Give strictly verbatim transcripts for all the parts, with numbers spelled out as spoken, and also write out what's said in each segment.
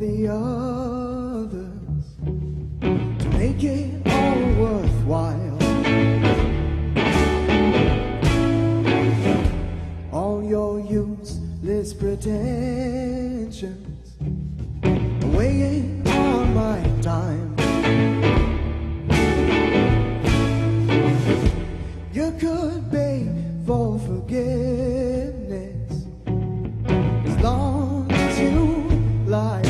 the others to make it all worthwhile. All your useless pretensions are weighing on my time. You could beg for forgiveness as long as you like,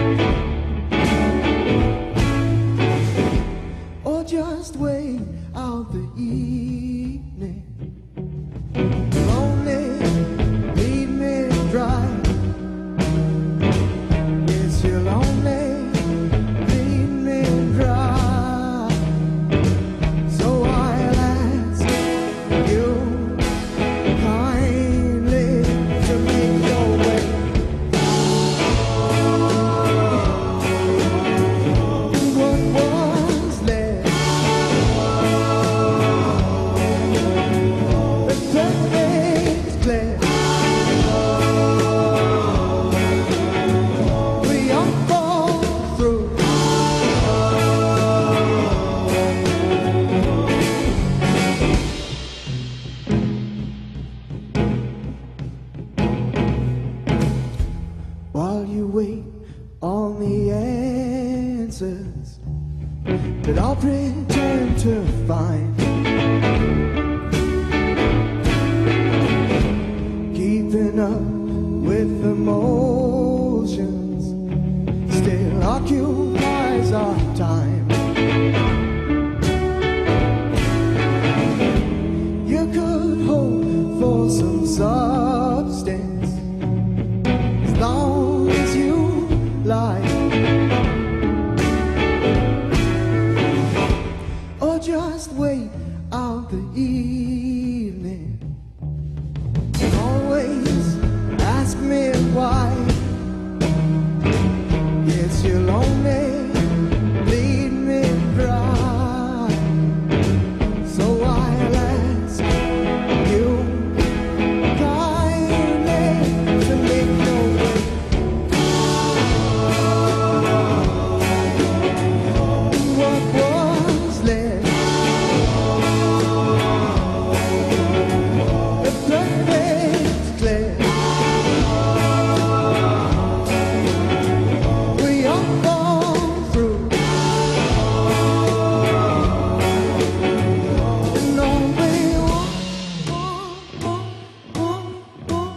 or just wait out the evening. You'll only leave me dry. Yes, you'll only leave me dry. So I'll ask you kindly to make your way. What was left, the perfect clear. We all fall through. While you wait on the answers that I'll pretend to find, keeping up with emotions still occupies our time. You could hope for some substance as long as you like, or just wait out the evening and always ask me why. Yes, you'll only lead me dry. So I'll ask you kindly to make your way. What was left, the perfect clear. We all fall through. And all we want, want, want, want,